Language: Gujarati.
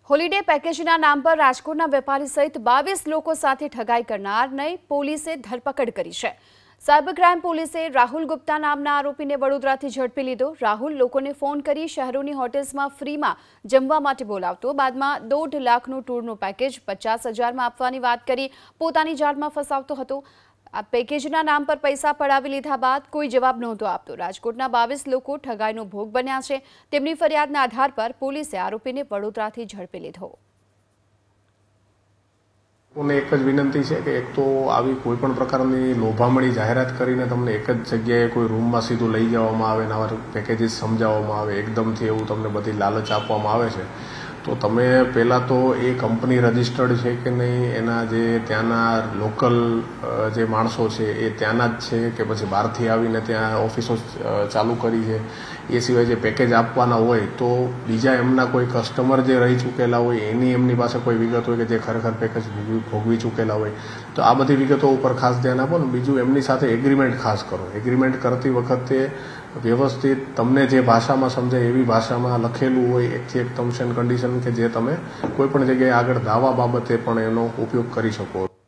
હોલિડે પેકેજના નામ પર રાજકોટના વેપારી સહિત 22 લોકો સાથે ઠગાઈ કરનારને પોલીસે ધરપકડ કરી છે। સાયબર ક્રાઇમ પોલીસે રાહુલ ગુપ્તા નામના આરોપીને વડોદરાથી ઝડપી લીધો। રાહુલ લોકોને ફોન કરી શહેરોની હોટેલ્સમાં ફ્રીમાં જમવા માટે બોલાવતો। બાદમાં 1.5 લાખનું ટૂરનું પેકેજ 50,000માં આપવાની વાત કરી પોતાની જાળમાં ફસાવતો હતો। આ પેકેજના નામ પર પૈસા પડાવી લીધા બાદ કોઈ જવાબ નહોતો આપતો। રાજકોટના 22 લોકો ઠગાઈનો ભોગ બન્યા છે। તેમની ફરિયાદના આધાર પર પોલીસે આરોપીને વડોદરાથી ઝડપી લીધો। મને એક જ વિનંતી છે કે એક તો આવી કોઈ પણ પ્રકારની લોભામણી જાહેરાત કરીને તમને એક જ જગ્યાએ કોઈ રૂમમાં સીધું લઈ જવામાં આવે ને આવા પેકેજીસ સમજાવવામાં આવે, એકદમથી એવું તમને બધી લાલચ આપવામાં આવે છે, તો તમે પહેલાં તો એ કંપની રજિસ્ટર્ડ છે કે નહીં, એના જે ત્યાંના લોકલ જે માણસો છે એ ત્યાંના જ છે કે પછી બહારથી આવીને ત્યાં ઓફિસો ચાલુ કરી છે। એ સિવાય જે પેકેજ આપવાના હોય તો બીજા એમના કોઈ કસ્ટમર જે રહી ચૂકેલા હોય એની એમની પાસે કોઈ વિગત હોય કે જે ખરેખર પેકેજ ભોગવી ચૂકેલા હોય, તો આ બધી વિગતો ઉપર ખાસ ધ્યાન આપો ને। બીજું એમની સાથે એગ્રીમેન્ટ ખાસ કરો। એગ્રીમેન્ટ કરતી વખતે વ્યવસ્થિત તમને જે ભાષામાં સમજાય એવી ભાષામાં લખેલું હોય એકથી એક ટર્મ્સ એન્ડ કન્ડિશન કે જે તમે કોઈ પણ જગ્યાએ આગળ દાવા બાબતે પણ એનો ઉપયોગ કરી શકો।